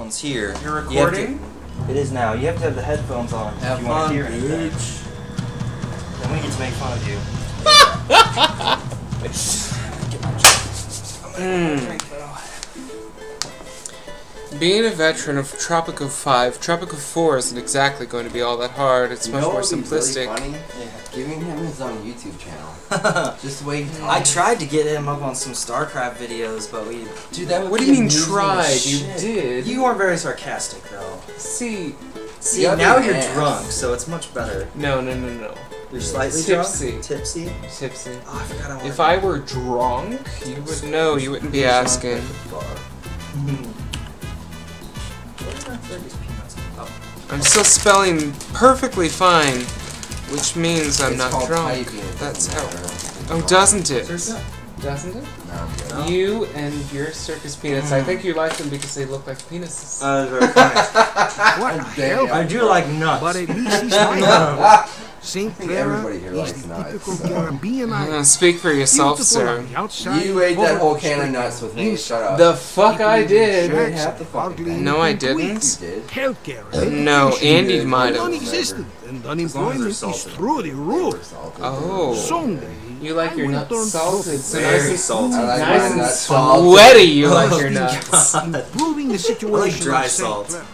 headphones here. You're recording? It is now. You have to have the headphones on if you want to hear anything. Then we get to make fun of you. Get my drink. Being a veteran of Tropico 5, Tropico 4 isn't exactly going to be all that hard. It's much more simplistic. Really funny? Yeah. Giving him his own YouTube channel. Just wait. I tried to get him up on some StarCraft videos, but we... Dude, that would What do you mean tried? You did. You weren't very sarcastic, though. See, now you're drunk, so it's much better. No. You're slightly tipsy. drunk? Tipsy? Tipsy. Oh, I forgot I wanted If I were drunk, you would know. You wouldn't be asking. I'm still spelling perfectly fine, which means I'm not drunk. That's how. Oh, doesn't it? Doesn't it? No. You and your circus peanuts. I think you like them because they look like penises. very funny. What the hell? I do like nuts. But at least he's like St. Everybody here Clara likes is the nuts, typical so. Caribbean Speak for yourself, Beautiful sir. on the outside, You ate that whole can of straight nuts with me. inside. Shut up. The fuck I did. You ate half the fucking Ugly thing. No, I into didn't. You did. Healthcare. No, Andy did. might have. Non-existent, and unemployment is salted. through the roof. Oh. Someday, You like your I will nuts turn salted, so Very nice and salty. I like nice my and nuts salted. sweaty. You like your nuts. improving the situation. I like dry of St. salt. Clara.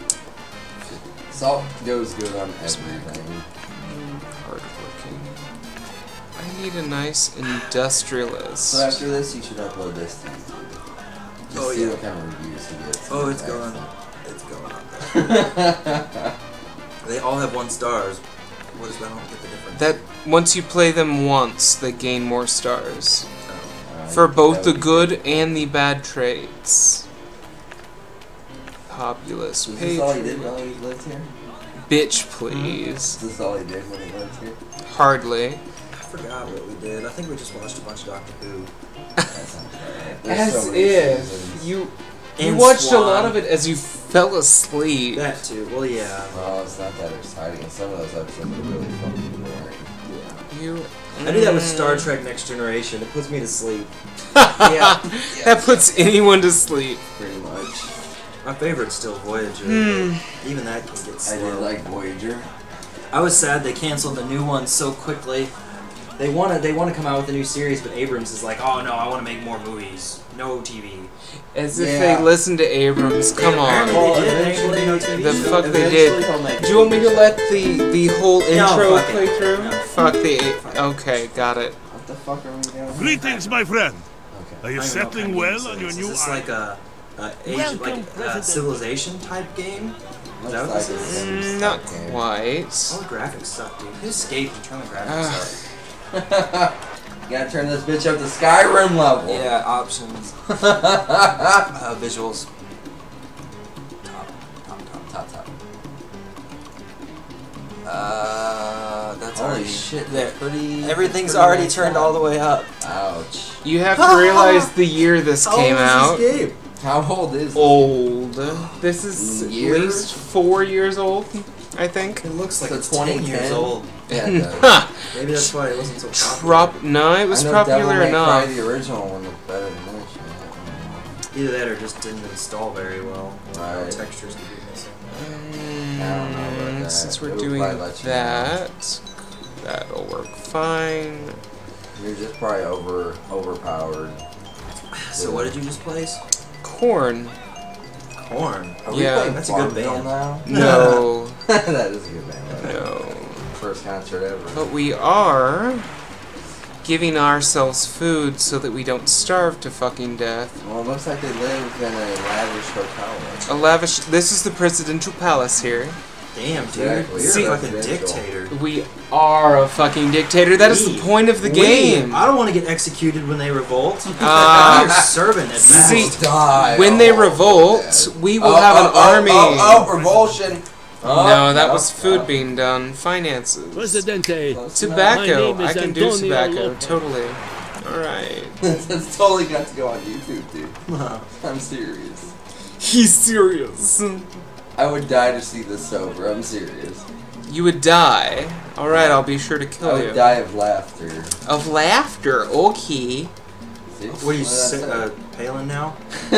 Salt goes good on everything. Hardworking. I need a nice industrialist. So after this, you should upload this to YouTube. Just see what kind of reviews he gets. Oh, it's going. It's going up there. They all have 1 stars. What is that? I don't get the difference. That once you play them once, they gain more stars Oh. for both the good and the bad traits. Populous. Is this all he did while he lived here? Bitch, please. Is this all he did when he lived here? Hardly. I forgot what we did. I think we just watched a bunch of Doctor Who. That sounds right. There's As so many if seasons. you And watched Swan. a lot of it as you fell asleep. That too. Well, yeah. Well, it's not that exciting. Some of those episodes are really fucking boring. You. I do that with Star Trek Next Generation. It puts me to sleep. That puts anyone to sleep. Pretty much. My favorite's still Voyager. But even that can get I slow. did like Voyager. I was sad they canceled the new one so quickly. They want to come out with a new series, but Abrams is like, oh no, I want to make more movies. No TV. As if they listened to Abrams. Come on. Apparently they did. The fuck they did. Do you want me to let the whole intro fuck it. play through? No. Fuck the. Okay, got it. What the fuck are we doing? Greetings, my friend. Okay. Are you I don't know settling what kind of well game on this your is. new Is this like a Welcome, President. civilization type game? Is that what Looks this like is? it's Not game. quite. All the graphics suck, dude. Hit escape and turn the graphics up. You gotta turn this bitch up to Skyrim level. Yeah, options. Visuals. Top. That's Holy already shit, there. that's pretty. Everything's pretty already nice turned one. all the way up. Ouch. You have to realize the year this came out. This game? How old is it? Old. This is at Years? least 4 years old, I think. It looks like So it's 10 years 2010? old. Yeah, it does. Ha! Maybe that's why it wasn't so popular. No, it was I know popular Devil May enough. Cry, the original one looked better than this. Either that or just didn't install very well. Right. Textures could be missing. I don't know about that. Since we're It would doing probably let you know. that, that'll work fine. You're just probably overpowered. So what did you just place? Corn. Corn. Are Yeah. playing That's a good Farmville band. now? No. That is a good band. Right? No. First concert ever. But we are giving ourselves food so that we don't starve to fucking death. Well, it looks like they live in a lavish hotel. A lavish. This is the presidential palace here. Damn, dude. Exactly. You're See- a fucking dictator. We are a fucking dictator. That is the point of the game. I don't want to get executed when they revolt. Uh, I'm your servant at best. see, Die. when they Oh, revolt, dead. we will have an army. Oh, revulsion. No, that was food being done. Finances. Presidente. Tobacco. My name is I can do Antonio tobacco. Lopez. Totally. Alright. That's totally got to go on YouTube, dude. I'm serious. He's serious. I would die to see this sober. I'm serious. You would die. Alright, I'll be sure to I kill would you. die of laughter. Of laughter. Okay. What are you Palin now?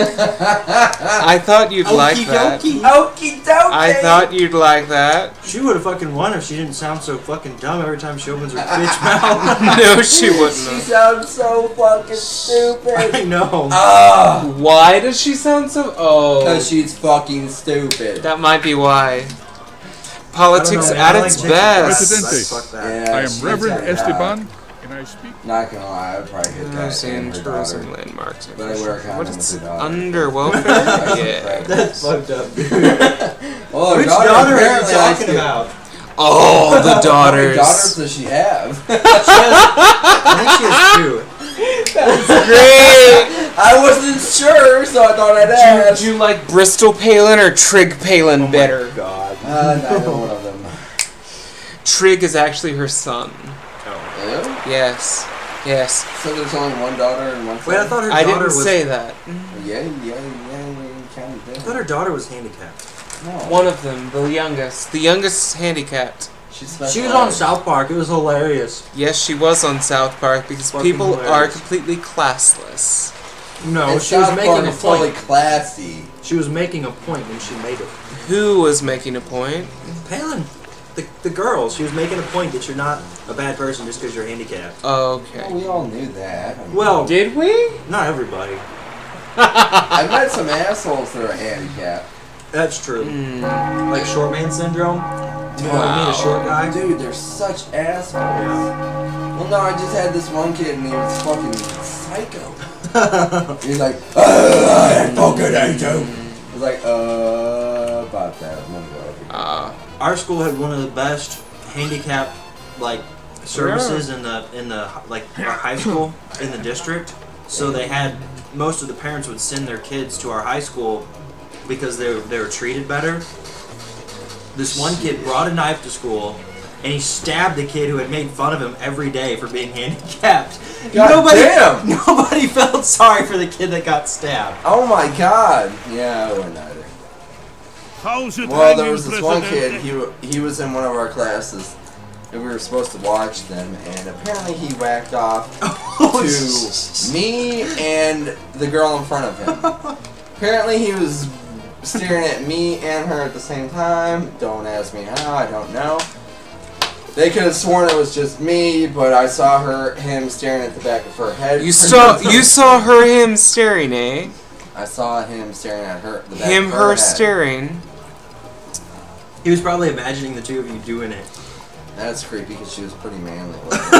I thought you'd like that. Okie dokie. I thought you'd like that. She would have fucking won if she didn't sound so fucking dumb every time she opens her bitch mouth. No, she wouldn't She have. sounds so fucking stupid. I know. Why does she sound so... Oh. Because she's fucking stupid. That might be why. Politics I don't know, at man. I its like best. Presidente. Fuck that. Yeah, I am she's Reverend like, Esteban, and I speak. Not gonna lie, I'd probably hit that. Museum, and her tourism, daughter. landmarks. But I wear a condom What with is her it? daughter. Under welfare? Yeah. That's fucked up, dude. Well, her Which daughter daughter are you apparently likes talking it. about? Oh, the How many daughters. daughters does she have? I think she has 2. Great. I wasn't sure, so I thought I'd ask. Do you like Bristol Palin or Trig Palin better? God. Neither one of them. Trig is actually her son. Really? Yes. Yes. So there's only one daughter and one son? Wait, I thought her I daughter didn't was. say that. Yeah, you kind of I did. thought her daughter was handicapped. No. One of them, the youngest. The youngest is handicapped. She was on South Park. It was hilarious. Yes, she was on South Park because Fucking people are hilarious. completely classless. No, And she was South making Park a is totally point. classy. She was making a point when she made it. Who was making a point? Palin, the girl, she was making a point that you're not a bad person just because you're handicapped. Okay. Well, we all knew that. I mean, Well, Did we? not everybody. I've met some assholes that are handicapped. That's true. Mm. Like short man syndrome. You know what I mean? A Wow. short guy. Dude, they're such assholes. Well, no, I just had this one kid and he was fucking psycho. He's like, I fucking hate you. I was like, about that. I'm gonna go. Our school had one of the best handicap like services in the like our high school in the district. So they had most of the parents would send their kids to our high school because they were treated better. This one kid brought a knife to school and he stabbed the kid who had made fun of him every day for being handicapped. God damn! Nobody felt sorry for the kid that got stabbed. Oh my god. Yeah, I wouldn't either. How's it Well, there hanging, was this one Presidente? kid, he was in one of our classes, and we were supposed to watch them, and apparently he whacked off to me and the girl in front of him. Apparently he was staring at me and her at the same time. Don't ask me how, I don't know. They could have sworn it was just me, but I saw him staring at the back of her head. You saw him staring, eh? I saw him staring at her. The back Him, of her head. staring. He was probably imagining the two of you doing it. That's creepy because she was pretty manly.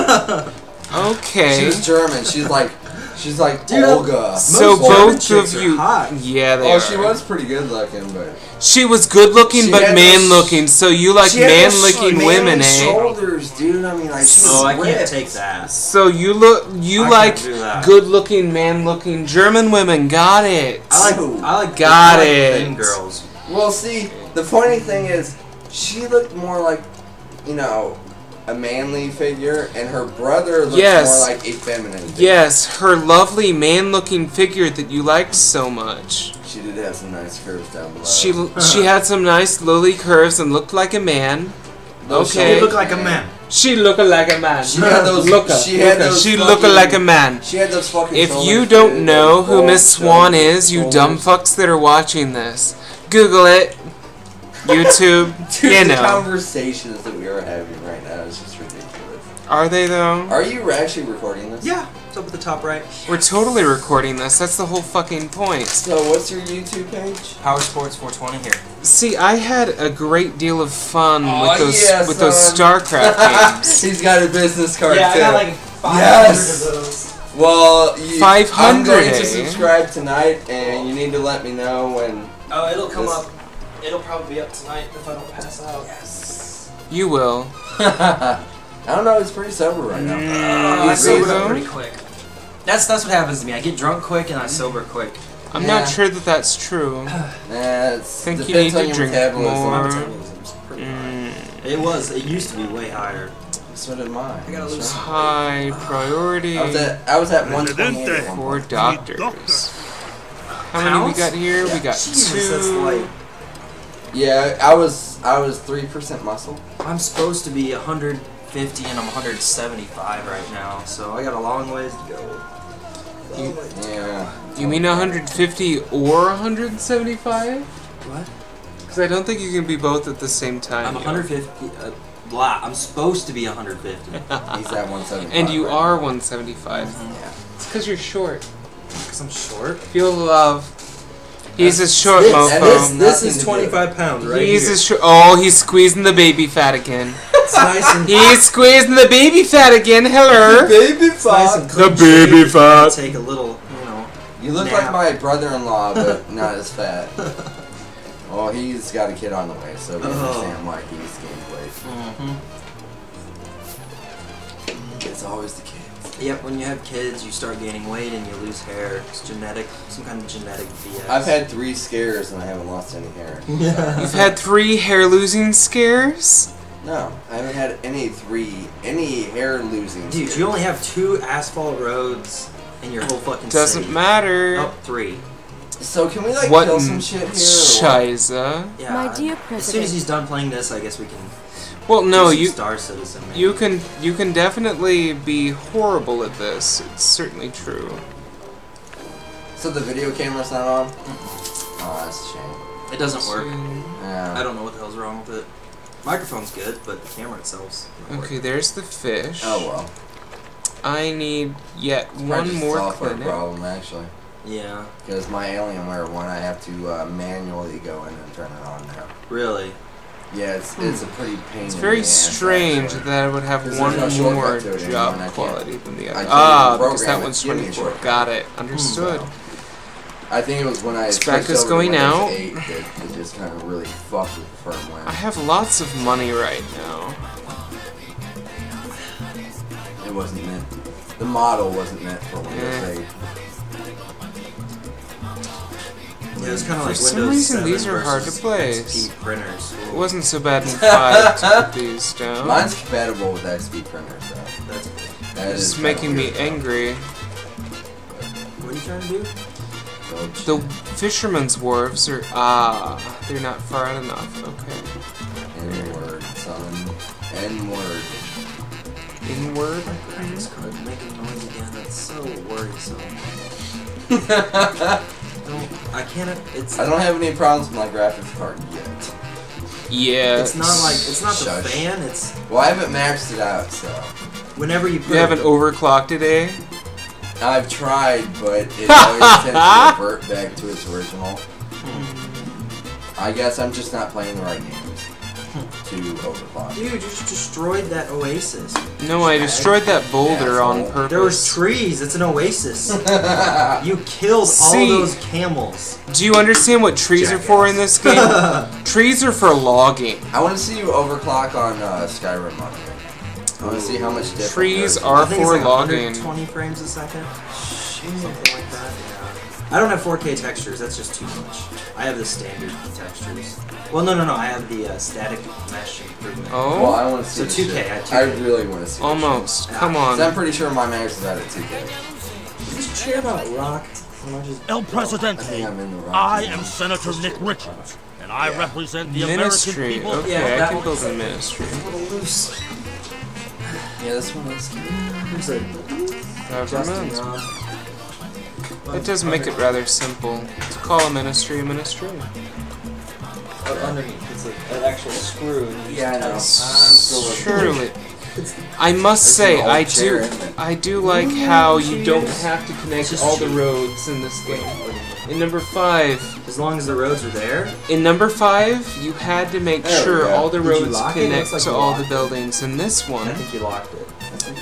She Okay. was German. She's like Dude, Olga. So Most German both chicks of are you, hot. yeah, they Oh, are. she was pretty good looking, but She was good looking, She but had man those- looking. So you like she had man those looking manly women, eh? shoulders, dude. I mean, like she was Oh, I can't ripped. take that. So you I like can't do that. good looking, man looking German women. Got it. I like Got I like it. thin girls. Well, see, the funny thing is, she looked more like, you know, a manly figure, and her brother looked Yes. more like a feminine figure. Yes, her lovely man looking figure that you liked so much. She did have some nice curves down below. She had some nice lily curves and looked like a man. Those Okay. They shoulders, look like a man. She looked like a man. She had those. She looked like a man. She had those fucking. If shoulders, you don't dude, know those who bald Miss Swan shoulders, is, you dumb shoulders. fucks that are watching this, Google it. YouTube, Dude, you the know. conversations that we are having right now is just ridiculous. Are they though? Are you actually recording this? Yeah, it's up at the top right. We're totally recording this. That's the whole fucking point. So, what's your YouTube page? PowerSports 420 here. See, I had a great deal of fun Oh, with those yeah, with those son. StarCraft games. He's got a business card Yeah, I too. got like 500 Yes. of those. Well, 500, I'm going eh? to subscribe tonight, and you need to let me know when. Oh, it'll come This- up. It'll probably be up tonight if I don't pass out. Yes. You will. I don't know. He's pretty sober right now. I You sobered so? up pretty quick. That's what happens to me. I get drunk quick and I sober quick. I'm Yeah. not sure that that's true. It's Think you depends need on to your drink metabolism. more. My metabolism's pretty high. It used to be way higher. So did mine. I gotta lose some High priority I was at 128 Presidente. at one for point. doctors. How many we Pounds? got here? We got Jesus, that's 2. light. Yeah, I was 3% muscle. I'm supposed to be 150 and I'm 175 right now, so I got a long ways to go. Yeah. You mean 150 or 175? What? Because I don't think you can be both at the same time. I'm 150. Blah. I'm supposed to be 150. He's at 175. And you right are now. 175. Yeah. It's because you're short. Because I'm short. Feel the love. He's a short this- mofo. This is 25 pounds, right? He's here. a short. Oh, he's squeezing the baby fat again. It's nice and He's squeezing the baby fat again. Hello. Baby it's nice and The clean baby shaved. fat. Take a little, you know. You look nap. like my brother-in-law, but not as fat. Oh, he's got a kid on the way, so we understand why he's gained weight. It's always the kids. Yep, when you have kids, you start gaining weight and you lose hair. It's genetic, some kind of genetic BS. I've had 3 scares and I haven't lost any hair. You've had 3 hair-losing scares? No, I haven't had any hair-losing Dude, scares. you only have 2 asphalt roads in your whole fucking Doesn't city. matter. Oh, 3. So can we like What kill in some shit here? Shiza? Yeah. My dear As soon President. as he's done playing this, I guess we can. Well, no, do some you Star Citizen. Maybe. you can definitely be horrible at this. It's certainly true. So the video camera's not on? Oh, that's a shame. It doesn't work. Yeah. I don't know what the hell's wrong with it. Microphone's good, but the camera itself's not Okay, there's the fish. Oh well. I need yet Probably one just a more software clinic. problem actually. working. Yeah. Because my Alienware one, I have to manually go in and turn it on now. Really? Yeah, it's a pretty pain. It's in very the ass, strange actually. that I would have Because one there's no more shortcut to it anymore, and I job can't- quality than the I other. can't Ah, even because that program it one's to give me a 24. shortcut. Got it. Understood. So, I think it was when I Spec switched is over going to Windows out. 8 that it just kind of really fucked with the firmware. I have lots of money right now. It wasn't meant. The model wasn't meant for Windows 8. Yeah, it was kind of For like some Windows reason, 7 these are hard to versus place. XP printers. It wasn't so bad in 5 to put these down. Mine's compatible with XP printers, though. That's That This is is kinda making me weird, though. angry. what are you trying to do? The fisherman's wharves are... Ah, they're not far out enough. Okay. N-word, son. N-word. Inward? Graphics card making noise again. That's so worrisome. I can't. It's. I don't have any problems with my graphics card yet. Yeah. It's not like it's not the Shush. fan. It's Well, I haven't maxed it out, so. whenever you put. You haven't overclocked it, eh? I've tried, but it always tends to revert back to its original. I guess I'm just not playing the right games to overclock. Dude, you just destroyed that oasis. No, I destroyed that boulder on Asshole. purpose. There was trees. It's an oasis. You killed See- all those camels. Do you understand what trees are for in this game? Trees are for logging. I want to see you overclock on Skyrim on here. I want to see how much different Trees yours are I think it's for like logging. 120 frames a second. Something like that. Yeah. I don't have 4K textures. That's just too much. I have the standard textures. Well, no. I have the static mesh improvement. Well, Oh, I want to see So this 2K, shit. I have I 2K. really want to see this almost. Yeah. Come shit. 'Cause on. I'm pretty sure my max is out at 2K. Just cheer about rock. El I Presidente, think I'm in the wrong I zone. am Senator Nick Richards, and I Yeah. represent the Ministry. American people. Okay, Yeah, I that can one- build a ministry. A little loose. Yeah, this one looks good. Who's a Justin Government. Rob? That does make it rather simple to call a ministry a ministry. Underneath, it's an actual screw. Yeah, I know. Surely. I must say, an old chair, isn't it? I do like how you don't have to connect all the roads in this game. In number 5, As long as the roads are there. you had to make There we sure go. all the Did you roads lock it? It connect looks like to you all locked the it. buildings. In this I one, think you locked it.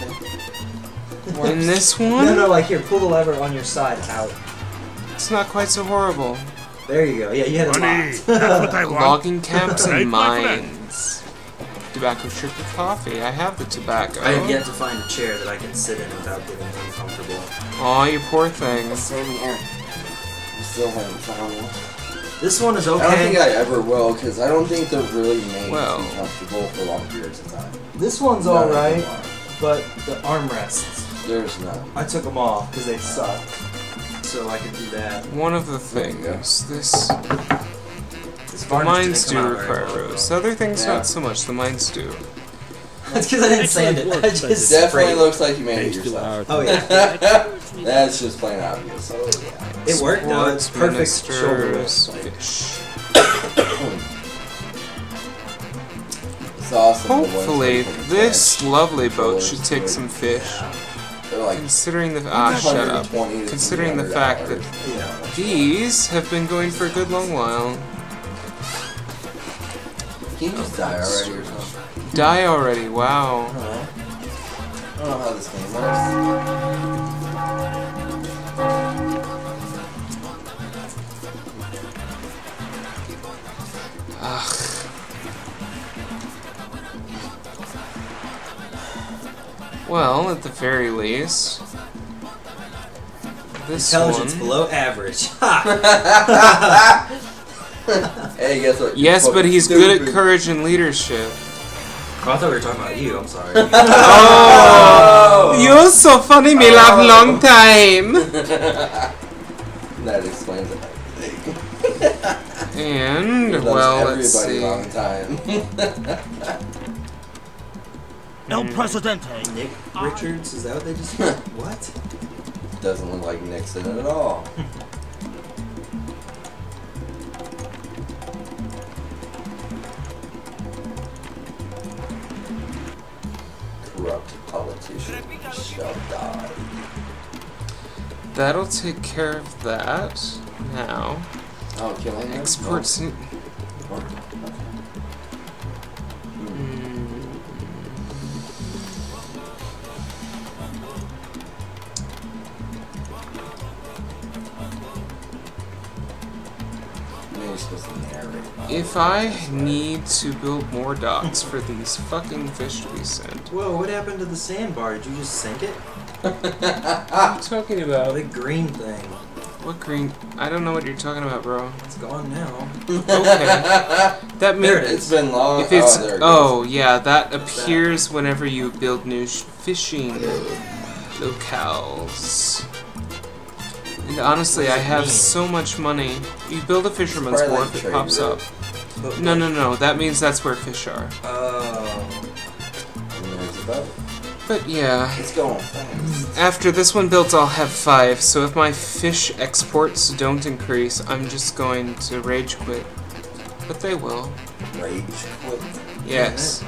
in this one, No, like here, pull the lever on your side out. it's not quite so horrible. There you go. Yeah, you had it Money, locked. that's what I want. Logging camps Right, and my friend. mines. Tobacco strip of coffee. I have the tobacco. I have yet to find a chair that I can sit in without getting uncomfortable. Aw, you poor thing. Same here. I still haven't found one. This one is I don't think okay. I ever will, because I don't think they're really made Well. to be comfortable for long periods of time. This one's None of them alright, are. but the armrests, There's none. I took them off because they sucked. So I could do that. One of the There you go. things, this This the varnish mines didn't come do out very require well, rows. though. Other things Yeah. not so much. The mines do. That's because I didn't sand it. I just Definitely sprayed it. looks like you made it Thanks to yourself. our Oh yeah. That's just plain obvious. So, yeah. It worked though. It's perfect shoulder roll. Fish. It's awesome. Hopefully, this lovely boat should take some fish. They're like Considering the shut up. Considering the fact that these have been going for a good long while. Can you just die already or something? Die already? Wow. I don't know how this game works. Ugh. Well, at the very least, this Intelligence one. below average. Hey, guess what? Yes, but he's good at courage and leadership. Oh, I thought we were talking about you. I'm sorry. Oh, you're so funny. Me laugh long time. That explains everything. And Loves well, let's everybody see. long time. El Presidente. Nick Richards? Is that what they just said? What? Doesn't look like Nixon at all. Corrupt politician shall die. That'll take care of that. Now, Oh, killing him? exports. No. You're supposed to narrate. If I need to build more docks for these fucking fish to be sent, Whoa, what happened to the sandbar? Did you just sink it? what are you talking about? The green thing. What green? I don't know what you're talking about, bro. It's gone now. Okay, that There means it is. It's been long. if it's there it goes. yeah, that appears whenever you build new fishing locales. And honestly, I have so much money. You build a fisherman's Probably wharf, like it pops trade, up. No. That means that's where fish are. Oh. And there's a boat. But yeah, It's going fast. after this one built, I'll have 5. So if my fish exports don't increase, I'm just going to rage quit. But they will. Rage quit. Yes.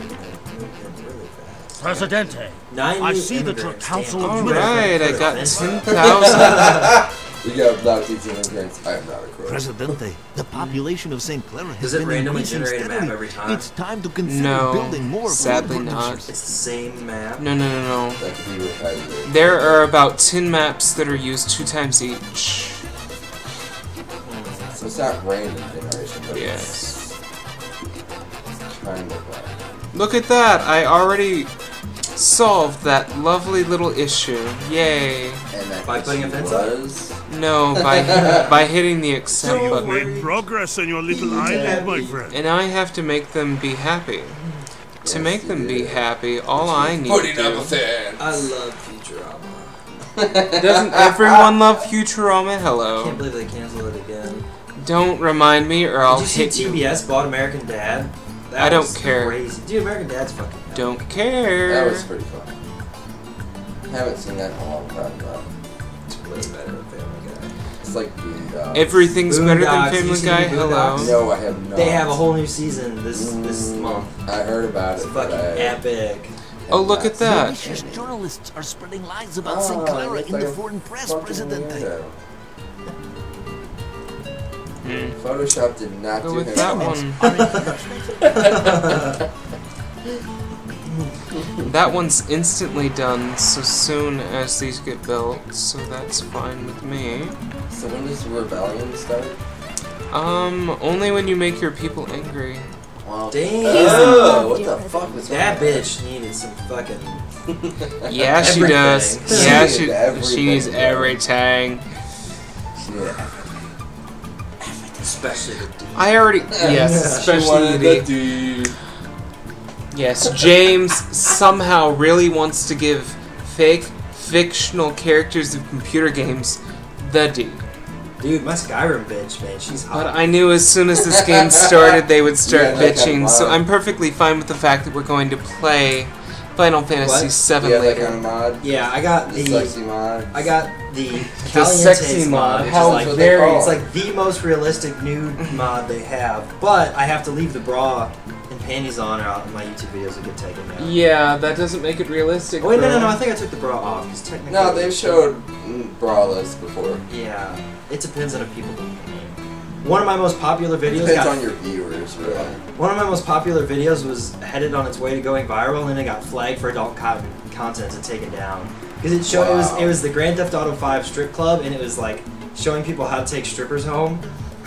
Presidente. 9 I new see the immigrants. Council Damn. of Alright, I got Fence. 10,000. We got about 18 immigrants. I'm not a crook. Presidente, the population of St. Clara has Does it been randomly increasing generate a map steadily. every time? It's time to consider No, building more sadly food not. producers. It's the same map. No. That could be repetitive. There are about 10 maps that are used 2 times each. So it's not random generation, but Yes. it's kind of like. Look at that! I already solved that lovely little issue. Yay! And that By putting a fence was No, by hitting the accept You've button. made progress on your little island, my friend. And I have to make them be happy. To make them be happy, all I need to putting up a do... fence. I love Futurama. Doesn't everyone love Futurama? I Hello. can't believe they canceled it again. Don't remind me or I'll Did you hit see you. TBS bought American Dad? That I don't was care. Crazy. Dude, American Dad's fucking epic. Don't care. That was pretty fun. Haven't seen that in a long time though. It's way better than Family Guy. It's like Boondocks. Everything's better than Boondocks. Family You seen Guy. Boondocks? Hello. No, I have not. They have a whole new season this month. I heard about It's it. but fucking I epic. have Oh, look not at that. Malicious journalists are spreading lies about Oh, St. Clara looks in like the a foreign press, fucking Presidente. weirdo. Photoshop did not Go do with him that wrong. one. That one's instantly done so soon as these get built, so that's fine with me. So when does the rebellion start? Only when you make your people angry. Well, Damn. oh, what the fuck was That wrong? bitch needed some fucking. Yeah, she Everything. does. She Yeah, needs everything, she needs bro. everything. Yeah. Especially the D. I already yes, She especially wanted the the dude. yes. James somehow really wants to give fake fictional characters of computer games the D. Dude, my Skyrim bitch, man, she's hot. But I knew as soon as this game started, they would start Yeah, that bitching. got So wild. I'm perfectly fine with the fact that we're going to play Final Fantasy VII Yeah, that later. kind of mod. Yeah, I got The the sexy mod. I got the The Calientes sexy mod. which How is like what they call it's it. like the most realistic nude mod they have. But I have to leave the bra and panties on, or my YouTube videos will get taken down. Yeah, that doesn't make it realistic. Oh, wait, no, bro. I think I took the bra off because technically. No, they've showed braless before. Yeah, it depends on if people. One of my most popular videos. Depends got, on your viewers, really. One of my most popular videos was headed on its way to going viral, and then it got flagged for adult content and taken down because it showed Wow. it was the Grand Theft Auto 5 strip club, and it was like showing people how to take strippers home.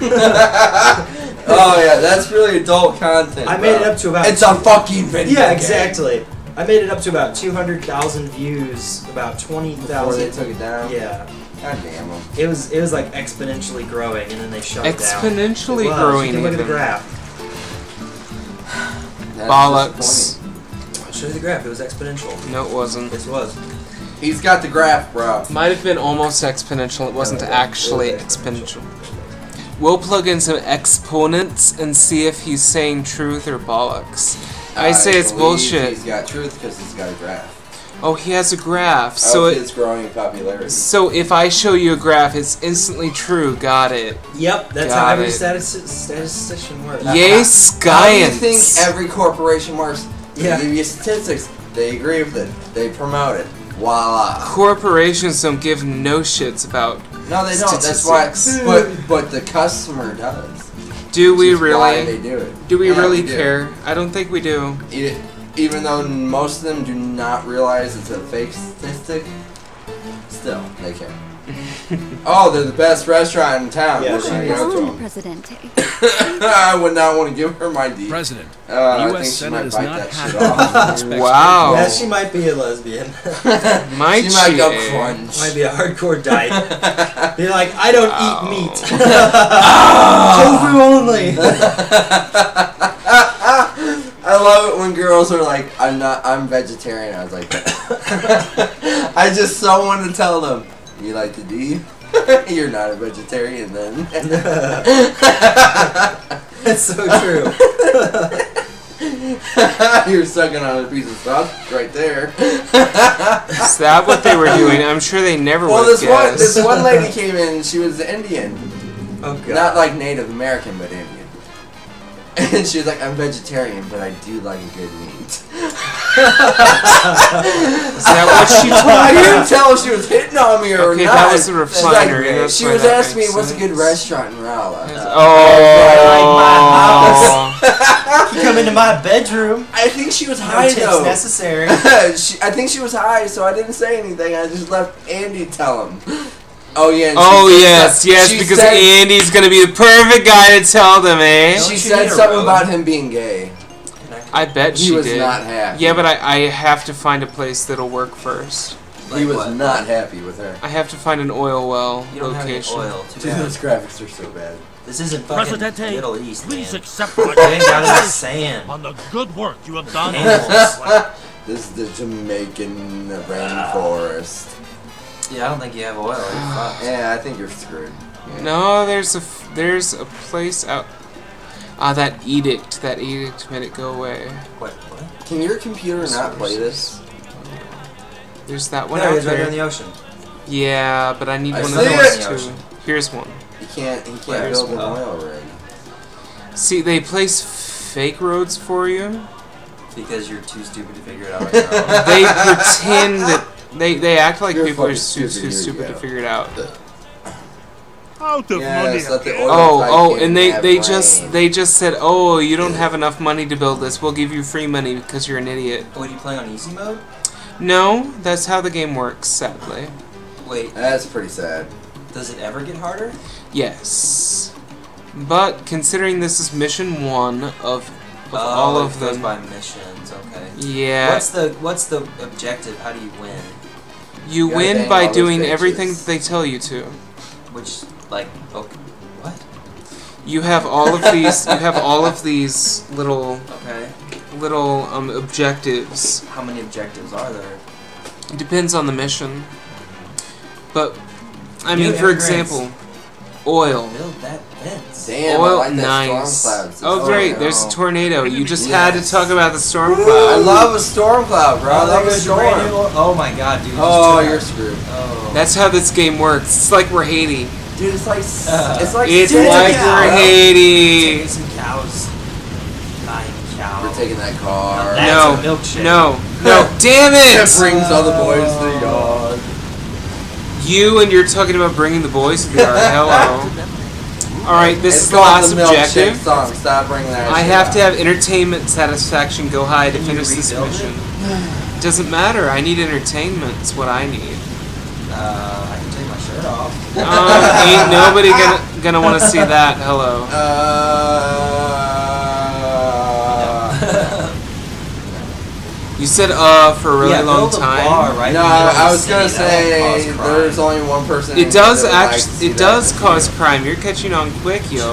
Oh yeah, that's really adult content. I made it up to about. It's a fucking video. Yeah, game. exactly. I made it up to about 200,000 views, about Before they 20,000. took it down. Yeah, God damn them. it was like exponentially growing, and then they shut it down. Exponentially It was. growing. You can look at the even. graph. That's Bollocks. disappointing. I'll show you the graph. It was exponential. No, it wasn't. Yes, it was. He's got the graph, bro. Might have been almost exponential. It wasn't actually exponential. We'll plug in some exponents and see if he's saying truth or bollocks. I say it's believe bullshit. He's got truth because he's got a graph. Oh, he has a graph. So So it's growing in popularity. so if I show you a graph, it's instantly true. Got it. Yep, that's Got how every it. statistician works. Yay, How do you science. think every corporation works? Yeah. They give you statistics. They agree with it. They promote it. Voila. Corporations don't give no shits about. No, they don't. That's why. Statistics. But the customer does. Do we Which is why they really? do it. Do we Yeah, really we do. care? I don't think we do. Even though most of them do not realize it's a fake statistic, still they care. Oh, they're the best restaurant in town. Yeah, We're gonna go to Welcome, them. Presidente. I would not want to give her my D. President, I the think U.S. she Senate might is bite not that happy shit with off. the prospects Wow. Yeah, she might be a lesbian. Might She might go she? crunch. Might be a hardcore diet. Be like, I don't eat meat. Tofu only. I love it when girls are like, I'm vegetarian. I was like, I just so want to tell them, you like the D? You're not a vegetarian then. That's so true. You're sucking on a piece of sauce right there. Is that what they were doing? I'm sure they never Well, would this guess. one lady came in. She was Indian, Oh god. not like Native American, but Indian. And she was like, I'm vegetarian, but I do like a good meat. Is that what she told I you? couldn't tell if she was hitting on me or Okay, not. that was a She's refinery, like, that's she why was that asking me makes what's a good sense. restaurant in Rolla. Oh. You come into my bedroom. I think she was No high tips though. necessary. I think she was high, so I didn't say anything. I just let Andy tell him. Oh yeah. And Oh she yes, said- yes, she because said, Andy's gonna be the perfect guy to tell them, eh? She Don't you said need a something robe? about him being gay. I bet He she was did. not happy. Yeah, but I have to find a place that'll work first. He was what? not happy with her. I have to find an oil well You don't location. have any oil. Too Dude, bad. those graphics are so bad. This isn't fucking Presidente, Middle East, please man. accept my They ain't got enough congratulations sand. on the good work you have done. Animals. This is the Jamaican rainforest. Yeah, I don't think you have oil. You're fucked. Yeah, I think you're screwed. No, there's a place out. Ah, that edict made it go away. What? Can your computer not play this? There's that one There it out is, right here in there. the ocean. Yeah, but I need I one of see those it. too. Here's one. He can't Where's build an one? oil rig. See, they place fake roads for you. Because you're too stupid to figure it out right now. They pretend that they act like You're people are fucking too stupid, here stupid you to go. figure it out. Out of Yes, let the money. oil Oh, tycoon and have they rain. just said, oh, you don't have enough money to build this. We'll give you free money because you're an idiot. What, are you playing on easy mode? No, that's how the game works. Sadly, Wait, That's pretty sad. does it ever get harder? yes. But considering this is mission 1 of all it of goes them, by missions, okay. yeah, What's the objective? How do you win? you gotta win bang by all those doing bitches. everything that they tell you to. Which, like, okay, what? You have all of these. You have all of these little Okay. objectives. How many objectives are there? It depends on the mission. But I New mean, for immigrants. example, oil. Build that Vince. Damn, Oil, I like that nice. storm cloud. Oh great, there's a tornado. You just had to Yes. talk about the storm I cloud. love a storm cloud, bro. I love a storm. Oh my god, dude. Oh, you're screwed. Oh. That's how this game works. It's like we're Haiti. Dude, it's like It's Dude, like it's a we're cow. Haiti. Taking some cows. Buying cow. We're taking that car. That's No, a milkshake. no, damn That it! brings all the boys to the yard. You and you're talking about bringing the boys to the yard. Hello. Alright, this It's is the called last milkshake objective. Song. Stop bringing that I shit have up. to have entertainment satisfaction go high to Can you finish this rebuild mission. Doesn't matter, I need entertainment, it's what I need. I can take my shirt off. Ain't nobody gonna want to see that. Hello. You said for a really long time. Right No, I was gonna say there's only one person. It does that likes to actually. see It that does video. cause crime. You're catching on quick, yo.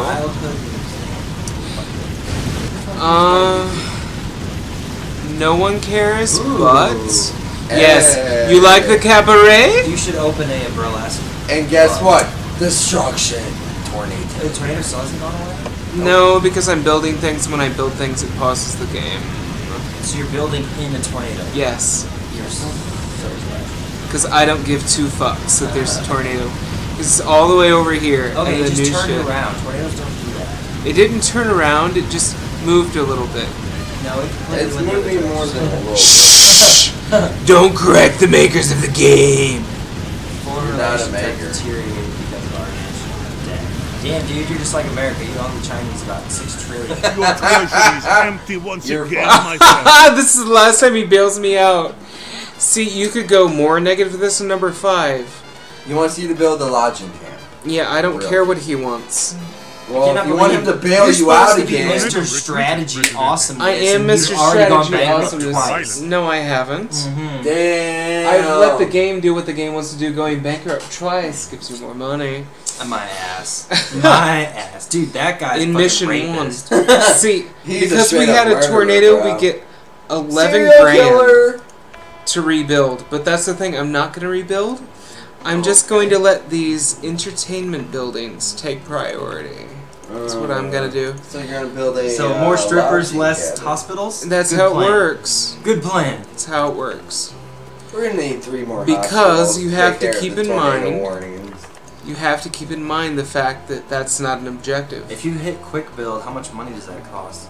No one cares, Ooh. but yes, Hey. you like the cabaret? You should open a burlesque. And guess what? Destruction. Tornado. The tornado still hasn't gone away? No, because I'm building things. When I build things, it pauses the game. So you're building in a tornado. Yes, You're so because I don't give two fucks that there's a tornado. It's all the way over here. Okay, and it the just new turned shit. around. Tornadoes don't do that. It didn't turn around. It just moved a little bit. No, it completely It's went the other moving more direction. than a little. Shh! Don't correct the makers of the game. Foreign You're not a relations have maker. deteriorated because of our nation. Damn, dude, you're just like America. You own the Chinese about 6 trillion. Your treasury is empty once You're again, fine. my friend. This is the last time he bails me out. See, you could go more negative to this in number 5. He wants you to build a lodging camp. Yeah, I don't Real. care what he wants. Well, Cannot if you want him believe to bail you're you out supposed to be again. Mr. Strategy Awesomeness. I am and Mr. you've already gone Strategy bankrupt Awesomeness. twice. No, I haven't. Mm-hmm. Damn. I've let the game do what the game wants to do. Going bankrupt twice gives you more money. My ass. My ass. Dude, that guy's In fucking mission rapist. 1. See, He's a because we straight-up had a murderer, tornado, bro. we get 11 Serial grand killer. to rebuild. But that's the thing, I'm not going to rebuild. I'm just going to let these entertainment buildings take priority. That's what I'm going to do. So you're gonna build a. So more strippers, lodging less cabin. hospitals? That's Good how plan. it works. Good plan. That's how it works. We're gonna need 3 more. Because hospitals you to have take to care of keep the in tornado mind- warnings. You have to keep in mind the fact that that's not an objective. If you hit quick build, how much money does that cost?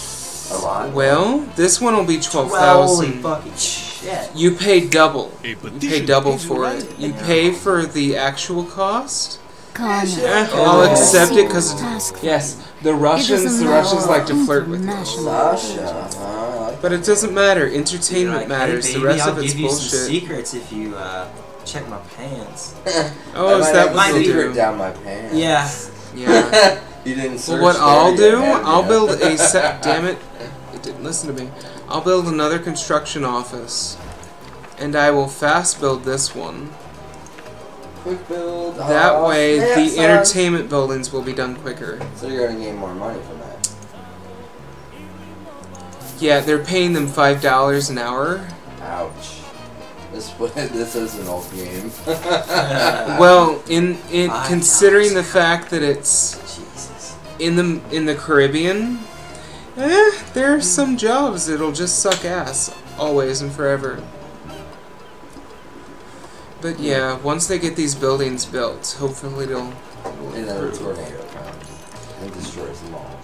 A lot. Well, this one will be Holy 12,000. fucking shit. You pay double. A You pay petition double is for right. it. You pay for the actual cost. Yeah. I'll accept it because Task. yes, the Russians like to flirt with me. Sasha. But it doesn't matter. You're Entertainment like, matters. Hey, The baby, rest I'll of it's give you some bullshit. secrets if you check my pants. Oh, I is might that have what a they secret do? down my pants. Yeah. Yeah. You didn't search Well, what there I'll yet, do, have I'll ya? build a set. Damn it! It didn't listen to me. I'll build another construction office, and I will fast build this one. Quick build. That Oh, way, snap, the son. entertainment buildings will be done quicker. So you're gonna gain more money from that. Yeah, they're paying them $5 an hour. Ouch. This is an old game. Well, in $5 considering the fact that it's Jesus. in the Caribbean, there are some jobs that'll just suck ass always and forever. But yeah, once they get these buildings built, hopefully it'll Another improve. tornado comes and destroys them all.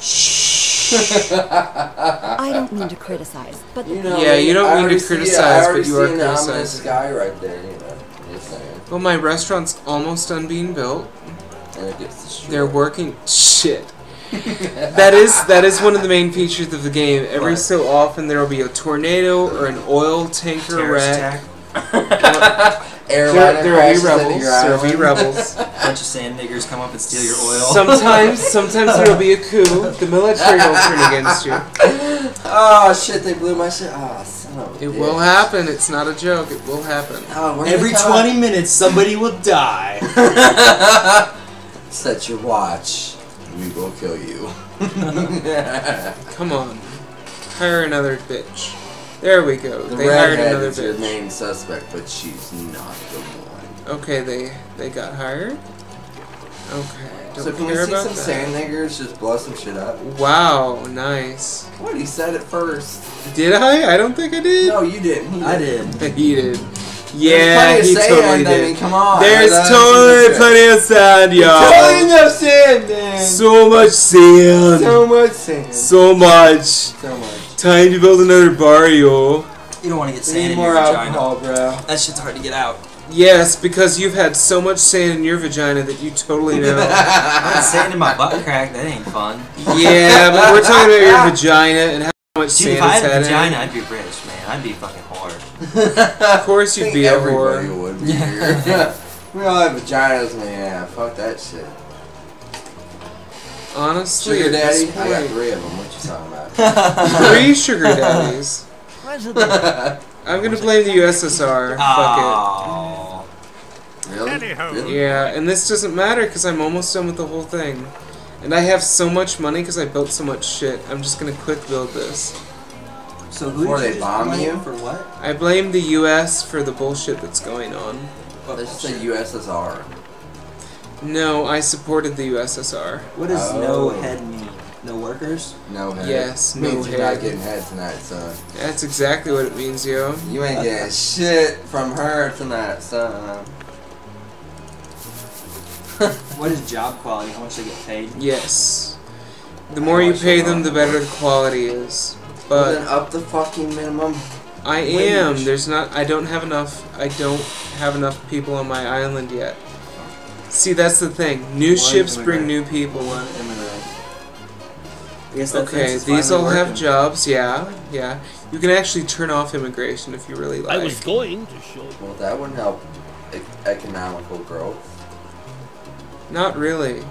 I don't mean to criticize, but You know, Yeah, you don't I mean to already see- criticize, I already but you are see an ominous criticizing. sky right there, you know. Just saying. Well, my restaurant's almost done being built. And it gets destroyed. They're working. Shit. That is one of the main features of the game. Every What? so often there will be a tornado or an oil tanker Terrorist wreck. attack. Airliner There will be crashes into rebels. your There will be island. rebels. Bunch of sand niggers come up and steal your oil. Sometimes there will be a coup. The military will turn against you. Oh shit! They blew my shit. Oh, son of a It bitch. will happen. It's not a joke. It will happen. Oh, where Every the cops? 20 minutes, somebody will die. Set your watch. We will kill you. Come on. Hire another bitch. There we go. The They hired redhead another is your bitch. main suspect, but she's not the one. Okay, they got hired. Okay. Don't So can we care see about some that. sand niggers just blow some shit up? Wow, nice. What? He said it first. Did I? I don't think I did. No, you didn't. I did. He did. There's Yeah, plenty of he sand, totally I did. mean, come on. There's That's totally just plenty of sand, y'all. Totally enough sand, man. So much sand. So much sand. So much. So much. Time to build another barrio. You don't want to get We sand need in more your vagina. alcohol, bro. That shit's hard to get out. Yes, because you've had so much sand in your vagina that you totally know. I'm sand in my butt crack. That ain't fun. Yeah, but we're talking about your vagina and how much Dude, sand if I it's had a had vagina, in it. I'd be rich, man. I'd be fucking hard. Of course you'd be a everybody whore. would be here. We all have vaginas, man. Yeah, fuck that shit. Honestly, Sugar at daddy? this I got point, 3 of them. What you talking about? 3 sugar daddies. President. I'm gonna blame the USSR. Fuck Oh. Really? Anyhow. it. Really? Yeah, and this doesn't matter because I'm almost done with the whole thing. And I have so much money because I built so much shit. I'm just gonna quick build this. So Before did they you bomb blame you? for what? I blame the US for the bullshit that's going on. This is the USSR. No, I supported the USSR. What does Oh. no head mean? No workers? No head. Yes, no Means you're not head. getting head tonight, son. That's exactly what it means, yo. You ain't getting shit from her tonight, son. What is job quality? How much they get paid? Yes. The more you pay them, the better the quality is. Well, then But up the fucking minimum. I am. wage. There's not. I don't have enough. I don't have enough people on my island yet. See, that's the thing. New ships bring new people. I guess that Okay, fence is these finally all have working. jobs. Yeah, yeah. You can actually turn off immigration if you really like. I was going to show you. Well, that wouldn't help economical growth. Not really.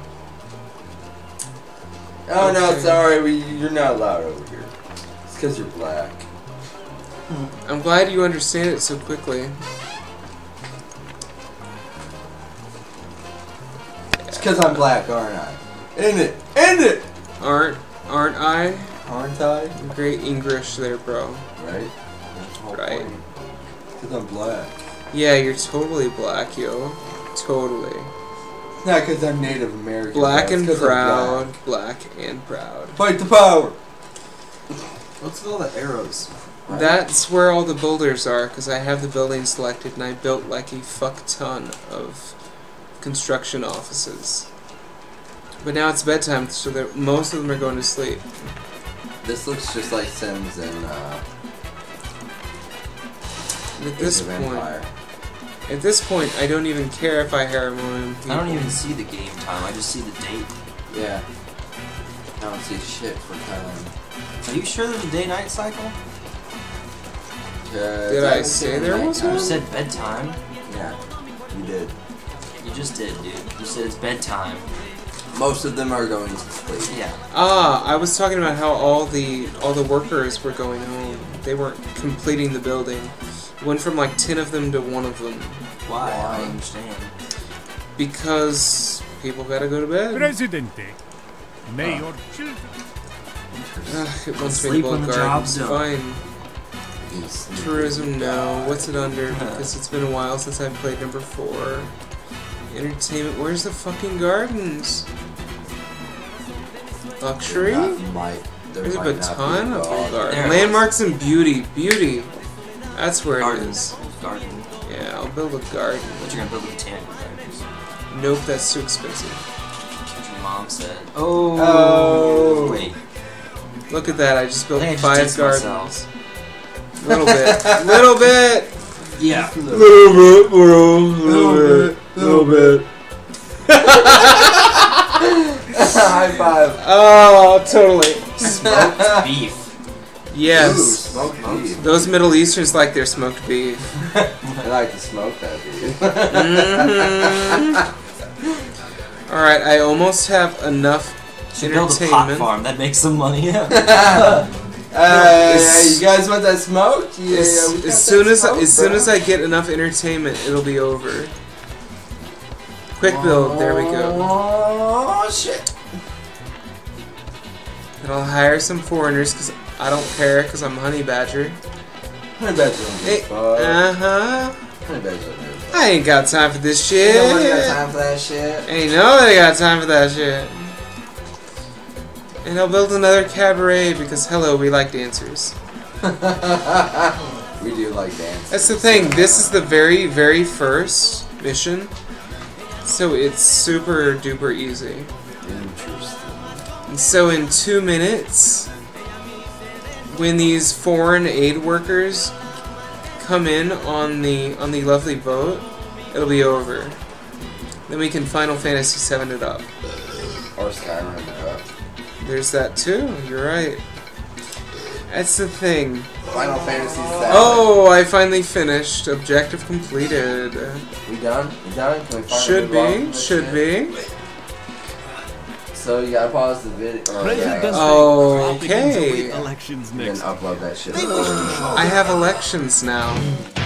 Oh no, Okay. sorry, you're not allowed over here. It's because you're black. I'm glad you understand it so quickly. It's because I'm black, aren't I? End it! End it! Aren't I? Aren't I? Great English there, bro. Right? That's the whole Right. point. Because I'm black. Yeah, you're totally black, yo. Totally. Not because I'm Native American. Black bro. It's and 'cause I'm proud. Black and proud. black. Fight the power! What's with all the arrows? Right? That's where all the builders are, because I have the building selected and I built like a fuck ton of construction offices. But now it's bedtime, so most of them are going to sleep. This looks just like Sims and At this Age of point, Empire. I don't even care if I hire more people. I don't even see the game time. I just see the date. Yeah. I don't see shit for time. Are you sure there's a day-night cycle? Did I say there was You one? said bedtime. Yeah, you did. You just did, dude. You said it's bedtime. Most of them are going to sleep. Yeah. Ah, I was talking about how all the workers were going home. They weren't completing the building. It went from like 10 of them to 1 of them. Why? I don't understand. Because people gotta go to bed. Presidente. May your children. Ugh, it wants me to Sleep build when the gardens. job's done. Fine. Tourism, no. What's it under? Because it's been a while since I've played number 4. Entertainment, where's the fucking gardens? Luxury? There's a baton of There garden. it Landmarks and beauty. Beauty. That's where it Gardens. is. Garden. Yeah, I'll build a garden. But you're gonna build a botanical gardens. Nope, that's too expensive. That's what your mom said. Oh. Oh. Wait. Look at that, I just built I think I 5 just dissed gardens. Little bit. Little bit! Yeah. Little bit, bro. Little bit. Little bit. High five. Oh, totally. Smoked beef. Ooh, Yes. smoked beef. Those Middle Easterns like their smoked beef. I like to smoke that beef. Alright, I almost have enough Should build a pot entertainment. farm. That makes some money. Hey, you guys want that smoked? Yeah, As, we got as that soon as smoked, as soon bro. as I get enough entertainment, it'll be over. Quick build, there we go. Oh shit! And I'll hire some foreigners because I don't care because I'm Honey Badger. Honey badger don't give Hey, a fuck. uh-huh. Honey badger don't give a I ain't got time for this shit. Ain't nobody got time for that shit. Ain't nobody got time for that shit. And I'll build another cabaret because, hello, we like dancers. We do like dancing. That's the thing. This is the very, very first mission. So it's super duper easy. Interesting. And so in 2 minutes, when these foreign aid workers come in on the lovely boat, it'll be over. Then we can Final Fantasy 7 it up. Or Skyrim it up. There's that too. You're right. That's the thing. Final Fantasy 7. Oh, I finally finished. Objective completed. We done? We done? Can we finally Should move on from be. this Should shit? be. So you gotta pause the video. Or President Okay. elections then next. upload that shit. I have elections now.